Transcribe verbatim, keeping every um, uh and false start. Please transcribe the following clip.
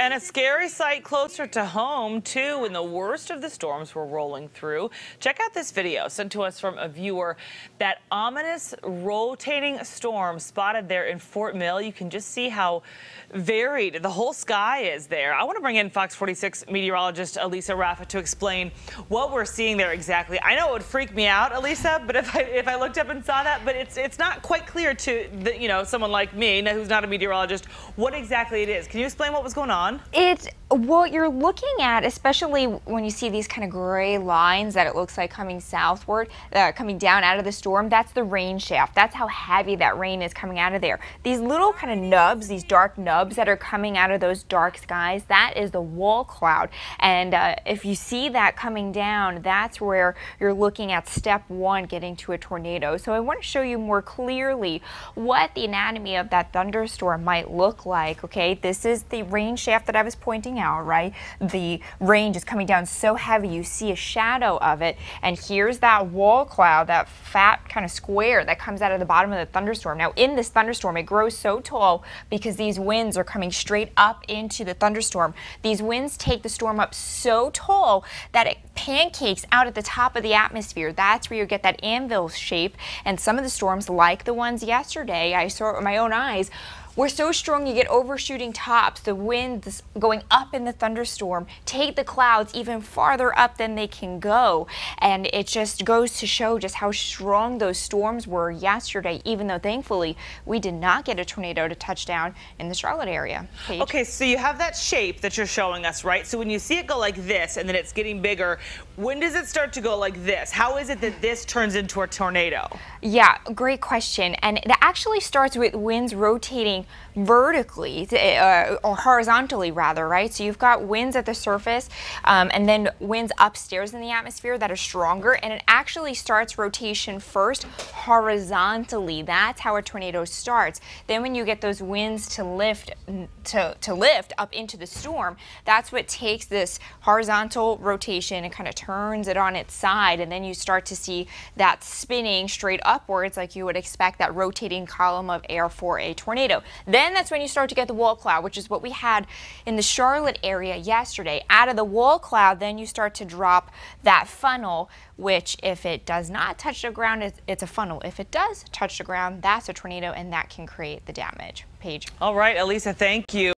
And a scary sight closer to home, too, when the worst of the storms were rolling through. Check out this video sent to us from a viewer. That ominous rotating storm spotted there in Fort Mill. You can just see how varied the whole sky is there. I want to bring in Fox forty-six meteorologist Elisa Raffa to explain what we're seeing there exactly. I know it would freak me out, Elisa, but if I if I looked up and saw that, but it's it's not quite clear to the, you know someone like me who's not a meteorologist what exactly it is. Can you explain what was going on? It's what you're looking at, especially when you see these kind of gray lines that it looks like coming southward, uh, coming down out of the storm. That's the rain shaft. That's how heavy that rain is coming out of there. These little kind of nubs, these dark nubs that are coming out of those dark skies, that is the wall cloud. And uh, if you see that coming down, that's where you're looking at step one, getting to a tornado. So I want to show you more clearly what the anatomy of that thunderstorm might look like. Okay, this is the rain shaft that I was pointing out, right? The rain just coming down so heavy, you see a shadow of it, and here's that wall cloud, that fat kind of square that comes out of the bottom of the thunderstorm. Now in this thunderstorm, it grows so tall because these winds are coming straight up into the thunderstorm. These winds take the storm up so tall that it pancakes out at the top of the atmosphere. That's where you get that anvil shape, and some of the storms, like the ones yesterday, I saw it with my own eyes, were so strong you get overshooting tops. The winds going up in the thunderstorm take the clouds even farther up than they can go. And it just goes to show just how strong those storms were yesterday, even though thankfully we did not get a tornado to touch down in the Charlotte area. Paige. Okay, so you have that shape that you're showing us, right? So when you see it go like this and then it's getting bigger, when does it start to go like this? How is it that this turns into a tornado? Yeah, great question. And it actually starts with winds rotating vertically, uh, or horizontally rather, right? So you've got winds at the surface um, and then winds upstairs in the atmosphere that are stronger, and it actually starts rotation first horizontally. That's how a tornado starts. Then when you get those winds to lift to, to lift up into the storm, that's what takes this horizontal rotation and kind of turns it on its side, and then you start to see that spinning straight upwards like you would expect, that rotating column of air for a tornado. Then that's when you start to get the wall cloud, which is what we had in the Charlotte area yesterday. Out of the wall cloud, then you start to drop that funnel, which if it does not touch the ground, it's, it's a funnel. If it does touch the ground, that's a tornado, and that can create the damage. Paige. All right, Elisa, thank you.